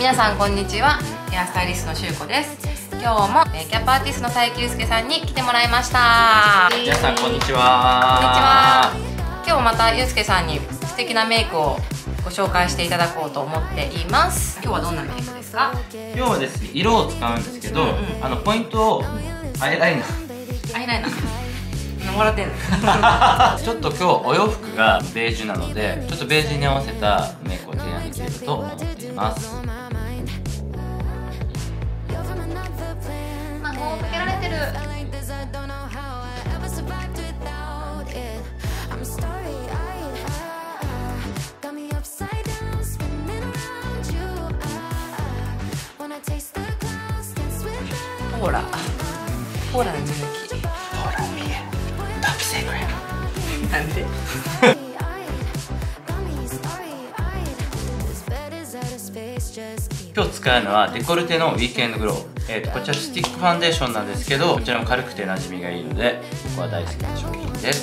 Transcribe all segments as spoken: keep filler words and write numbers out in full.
皆さんこんにちは。ヘアスタイリストのしゅうこです。今日もキャップアーティストの佐伯祐介さんに来てもらいました。 皆さんこんにちは。 こんにちは。今日もまた祐介さんに素敵なメイクをご紹介していただこうと思っています。今日はどんなメイクですか？ 今日はですね、色を使うんですけど、うんうん、あのポイントをアイライナー。 アイライナー。もらってんの。 ちょっと今日お洋服がベージュなので、ちょっとベージュに合わせたメイクを提案できればと思っています。 まあもうかけられてる。ほら、ほらの抜き。 ほら見え。トップセクレット。 なんで？ 今日使うのはデコルテのウィークエンドグロー、えー、とこちらスティックファンデーションなんですけど、こちらも軽くて馴染みがいいので僕は大好きな商品です。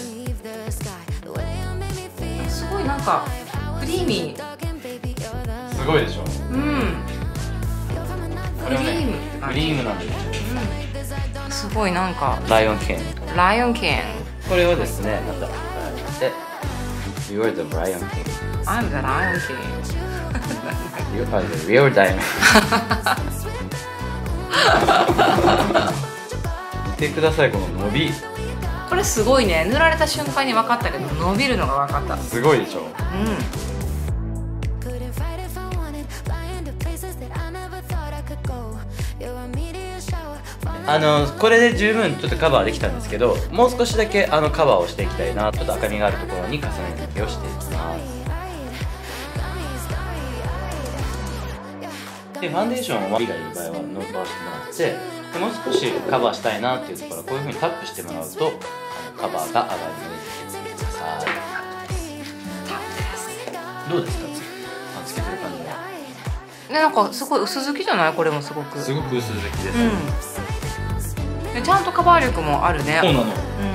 すごいなんかクリーミー。すごいでしょ。 うん。 これはねクリームなんですよ、 うん、すごいなんかライオンケンライオンケンこれをですねまたで You are the Lion King I'm the Lion King You are the real diamond 見てくださいこの伸び。 これすごいね。塗られた瞬間に分かったけど伸びるのが分かった。 すごいでしょ。うん。あのこれで十分ちょっとカバーできたんですけど、もう少しだけあのカバーをしていきたいな。ちょっと赤みがあるところに重ね付けをしていきます。でファンデーションは色がいい場合は伸ばしてもらって、でもう少しカバーしたいなっていうところはこういうふうにタップしてもらうとカバーが上がるのでつけてください。どうですか？つけてる感じは。 ね、なんかすごい薄付きじゃない？これもすごく。 すごく薄付きです。 うん、でちゃんとカバー力もあるね。 そうなの。うん。 こ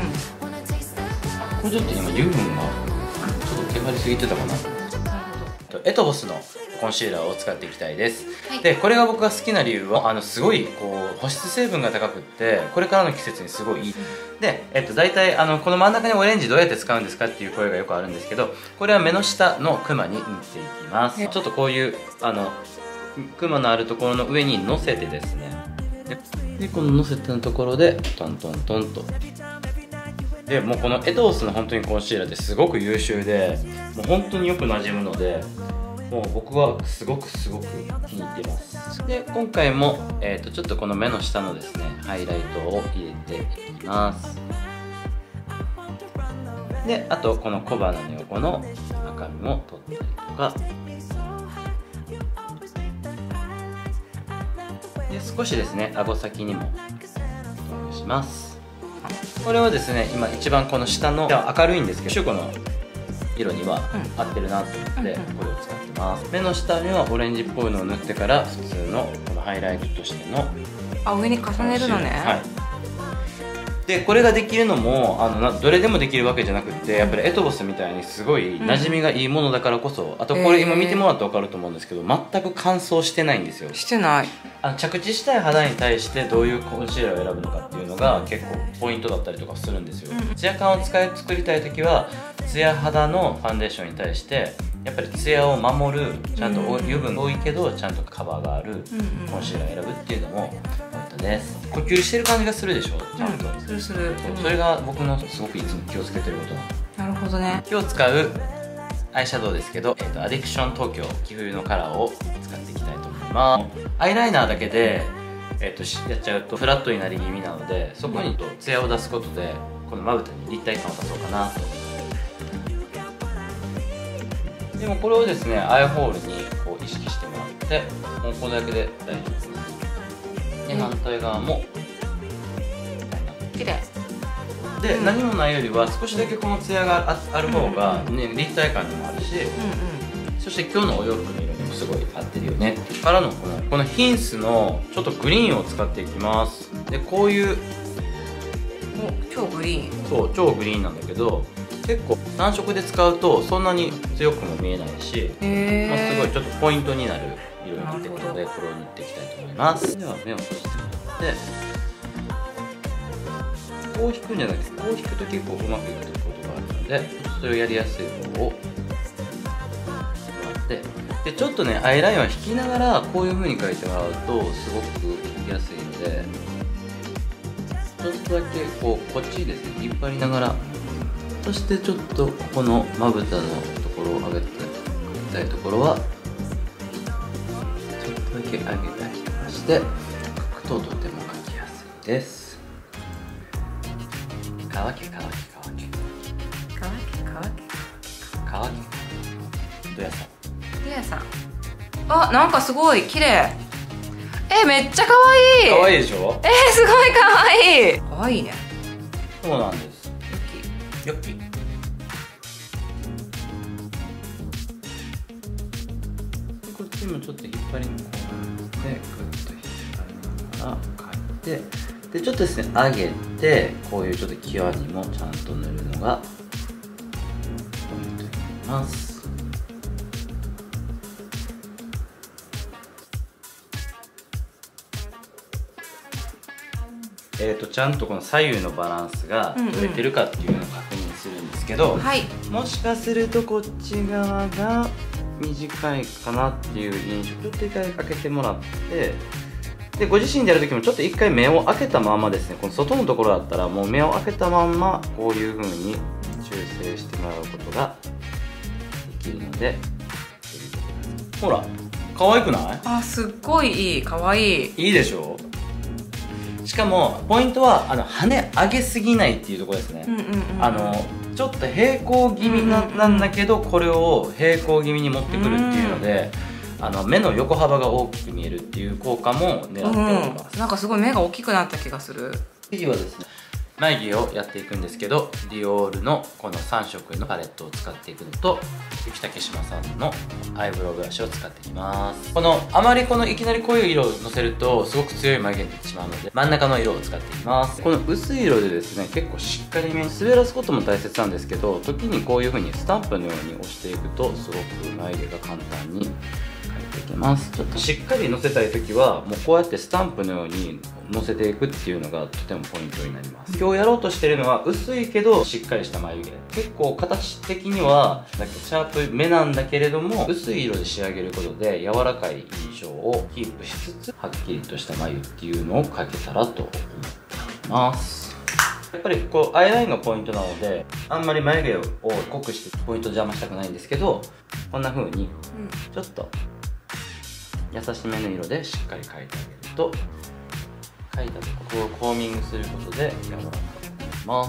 れちょっと今油分がちょっと手張りすぎてたかな。エトボスのコンシーラーを使っていきたいです、はい、でこれが僕が好きな理由はあのすごいこう保湿成分が高くってこれからの季節にすごいいい、うん、で、えっと、大体あのこの真ん中にオレンジどうやって使うんですかっていう声がよくあるんですけど、これは目の下のクマに塗っていきます。ちょっとこういうあのクマのあるところの上に乗せてですね、で, でこの乗せてのところでトントントンと。でもうこのエトボスの本当にコンシーラーってすごく優秀でもう本当によくなじむので、もう僕はすごくすごく気に入っています。で今回も、えー、とちょっとこの目の下のですねハイライトを入れていきます。であとこの小鼻の横の赤みも取ったりとかで、少しですね顎先にも投入します。これをですね今一番この下の明るいんですけどシュウコの色には合ってるなと思ってこれを使ってます。目の下にはオレンジっぽいのを塗ってから普通のこのハイライトとしてのあ上に重ねるのね。 はい。でこれができるのもあのどれでもできるわけじゃなくて、やっぱりエトボスみたいにすごい馴染みがいいものだからこそ、あとこれ今見てもらって分かると思うんですけど全く乾燥してないんですよ。 してない。 あの着地したい肌に対してどういうコンシーラーを選ぶのかっていうのが結構ポイントだったりとかするんですよ。ツヤ感を使い作りたい時はツヤ肌のファンデーションに対してやっぱりツヤを守るちゃんと油分多いけどちゃんとカバーがあるコンシーラーを選ぶっていうのもポイントです。呼吸してる感じがするでしょちゃんと、うん、 するする。 それが僕のすごくいつも気をつけてることなの。なるほどね。 今日使うアイシャドウですけど、えー、とアディクション東京秋冬のカラーを使っていきたいと思います。アイライナーだけで、えー、とやっちゃうとフラットになり気味なので、そこにとツヤを出すことでこのまぶたに立体感を出そうかなと。でもこれをですねアイホールにこう意識してもらってもうこれだけで大丈夫です。で反対側もきれいで、うん、何もないよりは少しだけこのツヤが あ, ある方が、ね、立体感にもあるし、うんうん、そして今日のお洋服の色にもすごい合ってるよね。からのこのこのヒンスのちょっとグリーンを使っていきます。でこういう超グリーン。 そう超グリーンなんだけど結構単色で使うとそんなに強くも見えないし、まあ、すごいちょっとポイントになる色になってくるのでこれを塗っていきたいと思います。では目を閉じてもらって、こう引くんじゃなくてこう引くと結構うまくいくことがあるので、それをやりやすい方をで, でちょっとねアイラインは引きながらこういう風に描いてもらうとすごく引きやすいので、ちょっとだけこうこっちですね引っ張りながら、そしてちょっとここのまぶたのところを上げて描きたいところはちょっとだけ上げてあげまして、描くととても描きやすいです。乾け乾け乾け乾け乾け乾けどやさリアさん、あ、なんかすごい綺麗。え、めっちゃ可愛い。 可愛いでしょ。 えー、すごい可愛い。可愛いね。 そうなんです。よっき。よっき。こっちもちょっと引っ張りながらで、ぐっと引っ張りながら描いて、でちょっとですね上げて、こういうちょっと際にもちゃんと塗るのがポイントになります。えー、とちゃんとこの左右のバランスが取れてるかっていうのを確認するんですけど、うんうん、はい、もしかするとこっち側が短いかなっていう印象、ちょっと一回開けてもらって、でご自身でやる時もちょっと一回目を開けたままですね、この外のところだったらもう目を開けたまんまこういう風に修正してもらうことができるので、ほら可愛くない？ あ、すっごいいい、可愛い。いいでしょ。しかもポイントはあの羽上げすぎないっていうところですね。あのちょっと平行気味ななんだけど、これを平行気味に持ってくるっていうので、あの目の横幅が大きく見えるっていう効果も狙っております。 うん、なんかすごい目が大きくなった気がする。 次はですね、眉毛をやっていくんですけど、ディオールのこのさん色のパレットを使っていくのと、雪竹島さんのアイブロウブラシを使っていきます。このあまりこのいきなり濃い色をのせるとすごく強い眉毛になってしまうので、真ん中の色を使っていきます。この薄い色でですね、結構しっかりめに滑らすことも大切なんですけど、時にこういう風にスタンプのように押していくとすごく眉毛が簡単に描いていけます。ちょっとしっかりのせたい時はもうこうやってスタンプのようにのせていくっていうのがとてもポイントになります。今日やろうとしてるのは薄いけどしっかりした眉毛、結構形的にはなんかシャープめなんだけれども、薄い色で仕上げることで柔らかい印象をキープしつつはっきりとした眉っていうのを描けたらと思っています。やっぱりこうアイラインがポイントなので、あんまり眉毛を濃くしてポイント邪魔したくないんですけど、こんな風にちょっと優しめの色でしっかり描いてあげると、描いたところをコーミングすることで柔らかくなります。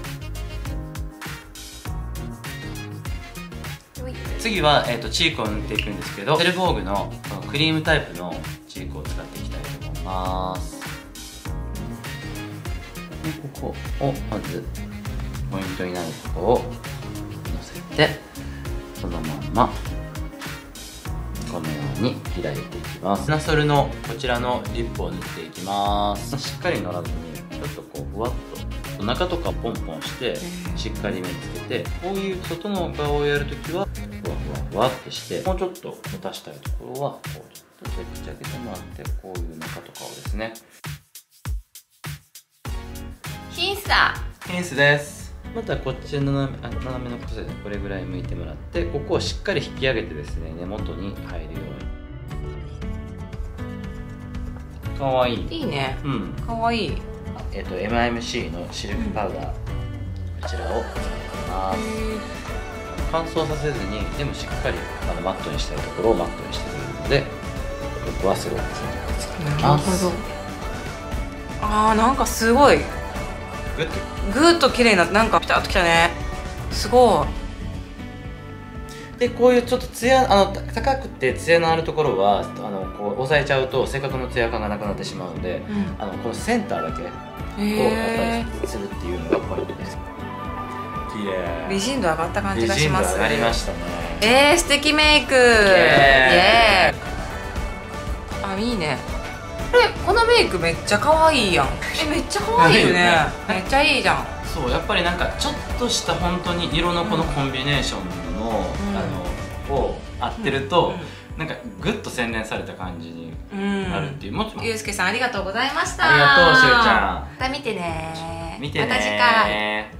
次は、えー、とチークを塗っていくんですけど、セルボーグのこのクリームタイプのチークを使っていきたいと思います。でここをまずポイントになるところをのせて、そのままこのように開いていきます。ナソルのこちらのリップを塗っていきます。しっかり塗らずにちょっとこうふわっと中とかポンポンしてしっかり目につけて、こういう外の顔をやるときはふわふわふわってして、もうちょっと持たしたいところはこうちょっと口開けてもらって、こういう中とかをですね。 ヒンスだ。 ヒンスです。またこっちの斜め、あ、斜めのこでこれぐらい向いてもらって、ここをしっかり引き上げてですね、根元に入るように。かわいい。 いいね。 うん。 かわいい。 えっと エムアイエムシー のシルクパウダー、うん、こちらを使ってます。乾燥させずに、でもしっかりあのマットにしたいところをマットにしてくれるので、僕はすごく使ってます。なるほど。 あー、なんかすごいグッとグッと綺麗になって、なんかピタッときたね。すごい。でこういうちょっとツヤ、あの高くてツヤのあるところはあのこう押さえちゃうとせっかくのツヤ感がなくなってしまうので、うん、あのこのセンターだけをやっぱりするっていうのがポイントです。綺麗。美人度上がった感じがします。美人度上がりましたね。 えー、素敵メイク。イエーイ。あ、いいね。これこのメイクめっちゃ可愛いやん。え、めっちゃ可愛いよね。めっちゃいいじゃん。 そう、やっぱりなんかちょっとした本当に色のこのコンビネーションの、うん、あのを合ってると、 なんかグッと洗練された感じになるっていう。もちろんゆうすけさんありがとうございました。 ありがとうしゅうちゃん。 また見てね。 見てね。 また次回。